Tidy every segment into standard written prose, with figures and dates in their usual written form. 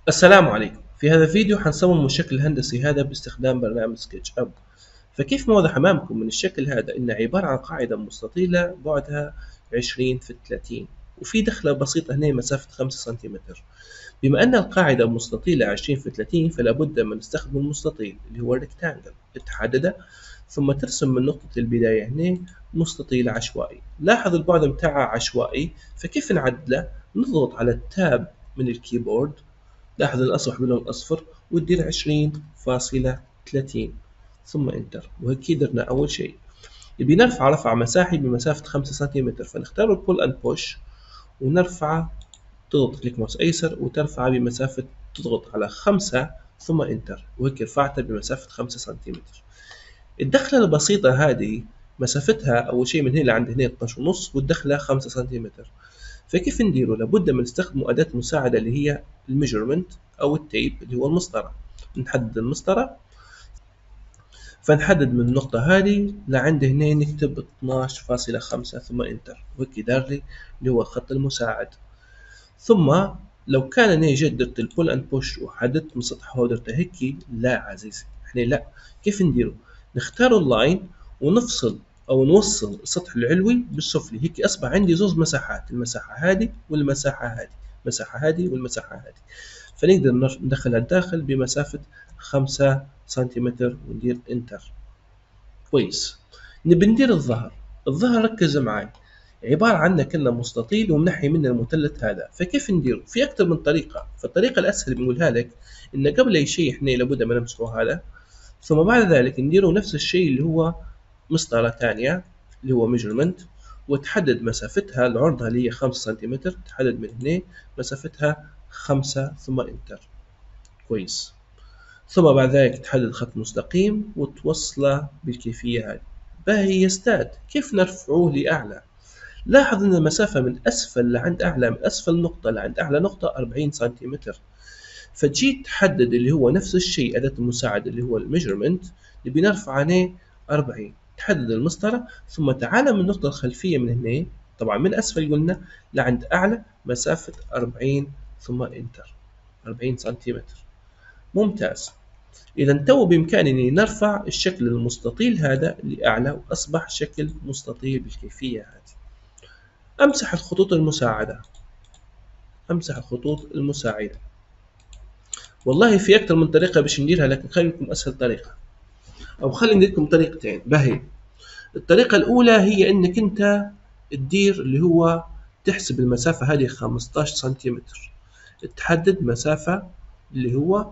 السلام عليكم. في هذا الفيديو حنصمم الشكل الهندسي هذا باستخدام برنامج سكتش أب. فكيف ما واضح أمامكم من الشكل هذا إنه عبارة عن قاعدة مستطيلة بعدها 20 في 30، وفي دخلة بسيطة هنا مسافة 5 سنتيمتر. بما أن القاعدة مستطيلة 20 في 30 فلا بد من نستخدم المستطيل اللي هو الريكتانجل، تحدده ثم ترسم من نقطة البداية هنا مستطيل عشوائي. لاحظ البعد متاعه عشوائي، فكيف نعدله؟ نضغط على التاب من الكيبورد، لاحظ الأصبح باللون الأصفر وتدير 20.30 ثم انتر، وهيك درنا أول شيء. نبي نرفع رفع مساحي بمسافة 5 سنتيمتر، فنختار البول أند بوش ونرفعه، تضغط كليك ماوس أيسر وترفعه بمسافة، تضغط على 5 ثم انتر، وهيك رفعته بمسافة 5 سنتيمتر. الدخلة البسيطة هذه مسافتها أول شيء من هنا لعند هنا 12 ونص، والدخلة 5 سنتيمتر. فكيف نديره؟ لابد من نستخدم أداة مساعدة اللي هي الميجرمنت أو التيب اللي هو المسطرة. نحدد المسطرة، فنحدد من النقطة هذه لعند هنا نكتب 12.5 ثم انتر، وهيك دار لي اللي هو الخط المساعد. ثم لو كان أنا جيت درت البول اند بوش وحددت مسطحه ودرته هيك، لا عزيزي احنا لا. كيف نديره؟ نختار اللاين ونفصل او نوصل السطح العلوي بالسفلي، هيك اصبح عندي زوز مساحات، المساحة هذه والمساحة هذه، المساحة هذه والمساحة هذه. فنقدر ندخلها الداخل بمسافة 5 سنتيمتر وندير انتر. كويس. نبي ندير الظهر. الظهر ركز معي، عبارة عن كأنه مستطيل ومنحي منه المثلث هذا. فكيف نديره؟ في أكثر من طريقة، فالطريقة الأسهل بنقولها لك إن قبل أي شيء إحنا لابد ما نمسحه هذا، ثم بعد ذلك نديره نفس الشيء اللي هو مسطرة ثانية اللي هو ميجرمنت، وتحدد مسافتها لعرضها اللي هي 5 سنتيمتر، تحدد من هنا مسافتها 5 ثم انتر. كويس. ثم بعد ذلك تحدد خط مستقيم وتوصله بالكيفية هذه. باهي يا استاذ، كيف نرفعوه لأعلى؟ لاحظ أن المسافة من أسفل لعند أعلى، من أسفل نقطة لعند أعلى نقطة 40 سنتيمتر. فتجي تحدد اللي هو نفس الشيء أداة المساعدة اللي هو الميجرمنت، نبي نرفع هنا 40، تحدد المسطرة ثم تعال من النقطة الخلفية من هنا، طبعا من أسفل قلنا لعند أعلى مسافة 40 ثم انتر، 40 سنتيمتر. ممتاز. إذا تو بإمكاننا نرفع الشكل المستطيل هذا لأعلى وأصبح شكل مستطيل بالكيفية هذه. أمسح الخطوط المساعدة، أمسح الخطوط المساعدة. والله في أكثر من طريقة باش نديرها، لكن خلي لكم أسهل طريقة، أو خلي ندير لكم طريقتين. باهي، الطريقة الأولى هي إنك أنت تدير اللي هو تحسب المسافة هذه 15 سنتيمتر، تحدد مسافة اللي هو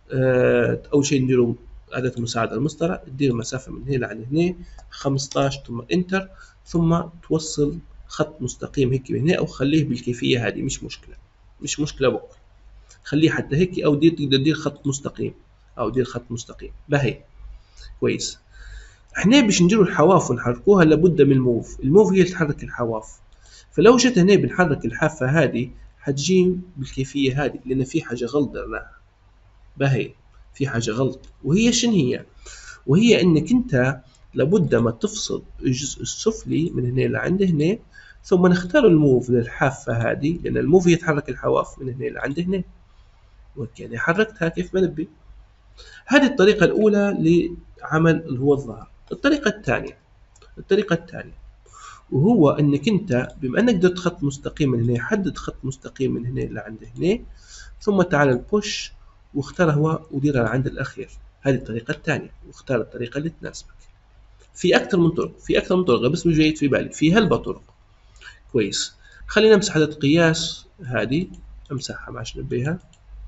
أول شيء نديرو أداة المساعدة المسطرة، تدير مسافة من هنا لعند هنا 15 ثم انتر، ثم توصل خط مستقيم هيك من هنا، أو خليه بالكيفية هذه مش مشكلة، مش مشكلة بقى، خليه حتى هيك، أو دير تقدر تدير خط مستقيم، أو دير خط مستقيم. باهي. كويس. احنا باش نديرو الحواف ونحركوها لابد من الموف، الموف هي اللي تحرك الحواف. فلو جيت هنا بنحرك الحافة هذه حتجي بالكيفية هذه، لأن في حاجة غلط درناها. باهي، في حاجة غلط، وهي شن هي؟ وهي انك انت لابد ما تفصل الجزء السفلي من هنا لعند هنا، ثم نختار الموف للحافة هذه، لأن الموف يتحرك الحواف من هنا لعند هنا، وكان حركتها كيف ما نبي. هذه الطريقة الأولى لعمل اللي هو الظهر. الطريقة الثانية، الطريقة الثانية وهو انك انت بما انك درت خط مستقيم من هنا، حدد خط مستقيم من هنا لعند هنا، ثم تعال البوش واختار هو وديرها عند الأخير. هذه الطريقة الثانية، واختار الطريقة اللي تناسبك. في أكثر من طرق، في أكثر من طرق، بس مش جايت في بالي، في هلبة طرق. كويس. خلينا نمسح عدد قياس هذه، امسحها ما عادش نبيها.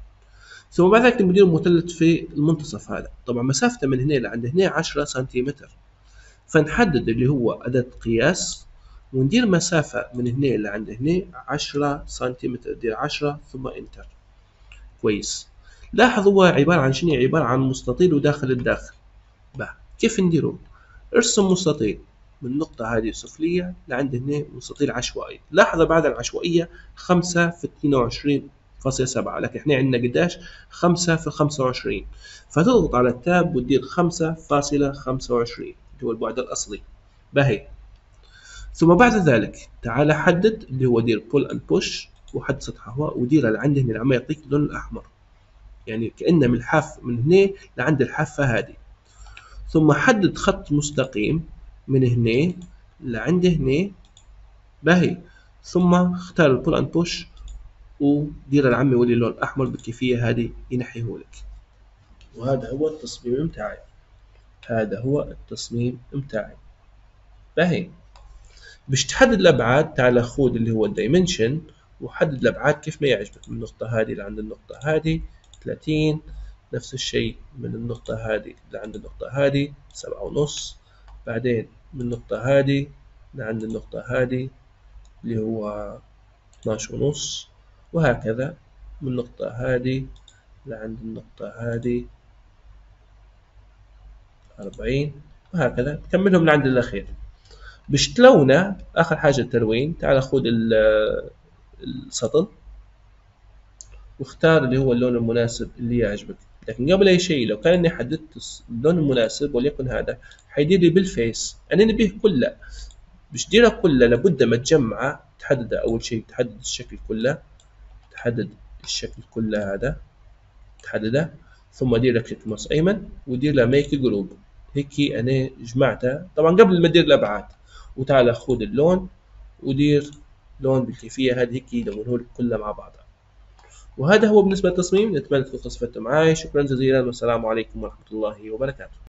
ثم بعد ذلك ندير مثلث في المنتصف هذا، طبعا مسافته من هنا لعند هنا 10 سنتيمتر، فنحدد اللي هو أداة قياس وندير مسافة من هنا لعند هنا 10 سنتيمتر، دير 10 ثم انتر. كويس. لاحظ هو عبارة عن شنو؟ عبارة عن مستطيل وداخل الداخل. بقى كيف نديره؟ ارسم مستطيل من النقطة هذه السفلية لعند هنا مستطيل عشوائي. لاحظ بعد العشوائية 5 في 22.7، لكن احنا عندنا قداش؟ 5 في 25، فتضغط على التاب وتدير 5.25 اللي هو البعد الأصلي. باهي. ثم بعد ذلك تعال حدد اللي هو دير بول اند بوش، وحد سطح هواء وديرها لعند هنا العمى يعطيك اللون الأحمر. يعني كأنه من الحافة من هنا لعند الحافة هذه. ثم حدد خط مستقيم من هنا لعند هنا باهي. ثم اختار البول اند بوش ودير العمي ولي اللون الأحمر بالكيفية هذه ينحيهولك. وهذا هو التصميم متاعي. هذا هو التصميم متاعي باهي. باش تحدد الأبعاد تعال خود اللي هو الدايمنشن وحدد الأبعاد كيف ما يعجبك، من النقطة هذه لعند النقطة هذه 30، نفس الشيء من النقطة هذه لعند النقطة هذه 7.5، بعدين من النقطة هذه لعند النقطة هذه اللي هو 12.5، وهكذا من النقطة هذه لعند النقطة هذه 40، وهكذا تكملهم لعند الأخير. باش تلونه آخر حاجة التلوين، تعال خذ السطل واختار اللي هو اللون المناسب اللي يعجبك. لكن قبل أي شيء لو كان إني حددت اللون المناسب وليكن هذا، حيدير لي بالفيس أنا نبيه كله. باش ديره كله لابد ما تجمعه، تحدد أول شيء تحدد الشكل كله، تحدد الشكل كله هذا تحدده، ثم دير له كليك موس أيمن ودير له ميك جروب. هيك أنا جمعته طبعا قبل ما تدير الأبعاد. وتعال خذ اللون ودير لون بالكيفية هذه هيك يدونه لك كله مع بعضه. وهذا هو بالنسبة للتصميم. نتمنى تكونوا استفدتوا معي. شكرا جزيلا والسلام عليكم ورحمة الله وبركاته.